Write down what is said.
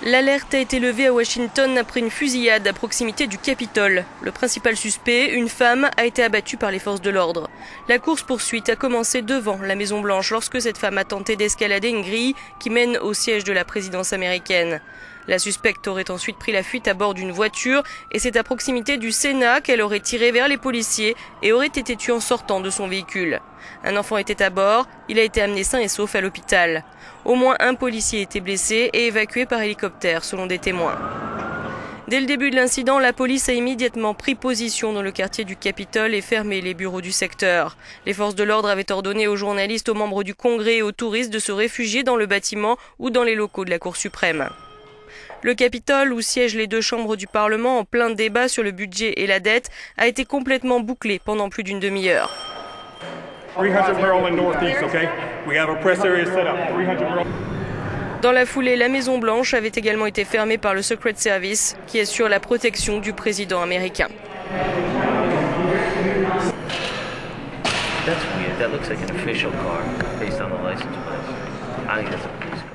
L'alerte a été levée à Washington après une fusillade à proximité du Capitole. Le principal suspect, une femme, a été abattue par les forces de l'ordre. La course-poursuite a commencé devant la Maison-Blanche lorsque cette femme a tenté d'escalader une grille qui mène au siège de la présidence américaine. La suspecte aurait ensuite pris la fuite à bord d'une voiture et c'est à proximité du Sénat qu'elle aurait tiré vers les policiers et aurait été tuée en sortant de son véhicule. Un enfant était à bord, il a été amené sain et sauf à l'hôpital. Au moins un policier a été blessé et évacué par hélicoptère selon des témoins. Dès le début de l'incident, la police a immédiatement pris position dans le quartier du Capitole et fermé les bureaux du secteur. Les forces de l'ordre avaient ordonné aux journalistes, aux membres du Congrès et aux touristes de se réfugier dans le bâtiment ou dans les locaux de la Cour suprême. Le Capitole, où siègent les deux chambres du Parlement en plein débat sur le budget et la dette, a été complètement bouclé pendant plus d'une demi-heure. Dans la foulée, la Maison-Blanche avait également été fermée par le Secret Service, qui assure la protection du président américain. That's weird. That looks like an official car based on the license plate. I think that's a police car.